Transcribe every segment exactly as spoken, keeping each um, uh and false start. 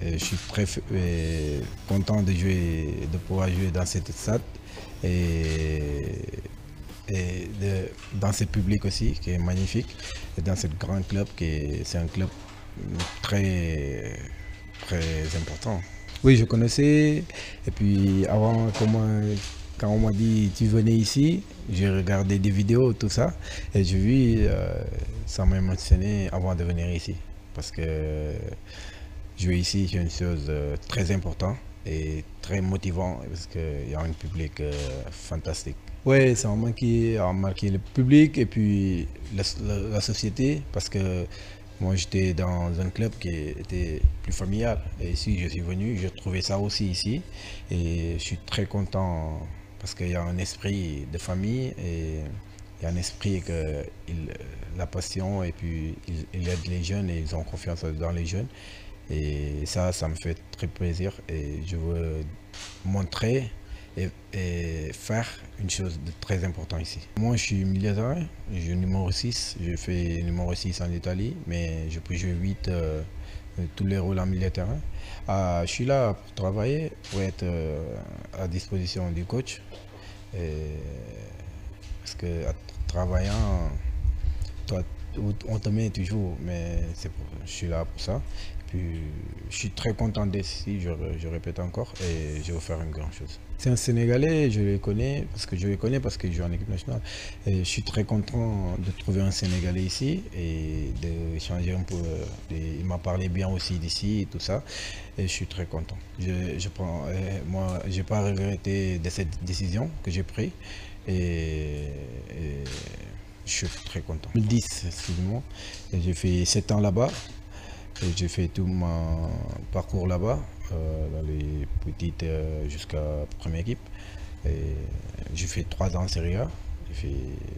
Et je suis très euh, content de jouer, de pouvoir jouer dans cette stade et, et de, dans ce public aussi qui est magnifique et dans ce grand club qui est, c'est un club très très important. Oui, je connaissais et puis avant comment, quand on m'a dit tu venais ici, j'ai regardé des vidéos tout ça et j'ai vu euh, ça m'a émotionné avant de venir ici parce que jouer ici, c'est une chose euh, très importante et très motivant parce qu'il y a un public euh, fantastique. Oui, ça a marqué, a marqué le public et puis la, la, la société parce que moi j'étais dans un club qui était plus familial et ici je suis venu, j'ai trouvé ça aussi ici et je suis très content parce qu'il y a un esprit de famille et il y a un esprit que il, la passion et puis il, il aide les jeunes et ils ont confiance dans les jeunes. Et ça, ça me fait très plaisir et je veux montrer et, et faire une chose de très importante ici. Moi, je suis milieu de terrain, je suis numéro six, je fais numéro six en Italie, mais je peux jouer huit, euh, tous les rôles en milieu de terrain. Ah, je suis là pour travailler, pour être euh, à disposition du coach. Et, parce que en travaillant, toi, on te met toujours, mais c'est pour, je suis là pour ça. Puis, je suis très content d'être ici, je, je répète encore, et je vais faire une grande chose. C'est un Sénégalais, je le connais, parce que je le connais parce que je joue en équipe nationale. Et je suis très content de trouver un Sénégalais ici et d'échanger un peu. De, il m'a parlé bien aussi d'ici et tout ça, et je suis très content. Je, je prends, moi, j'ai pas regretté de cette décision que j'ai prise. Et, et je suis très content. deux mille dix, excusez-moi, j'ai fait sept ans là-bas. J'ai fait tout mon parcours là-bas, euh, dans les petites euh, jusqu'à première équipe. J'ai fait trois ans en Serie A. J'ai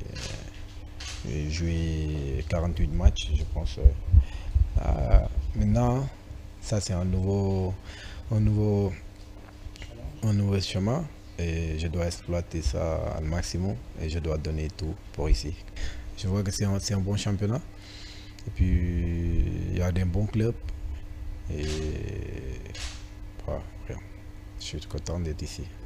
joué quarante-huit matchs, je pense. Euh, maintenant, ça c'est un nouveau, un nouveau, un nouveau chemin. Et je dois exploiter ça au maximum et je dois donner tout pour ici. Je vois que c'est un, un bon championnat. Et puis, il y a des bons clubs. Et voilà, je suis content d'être ici.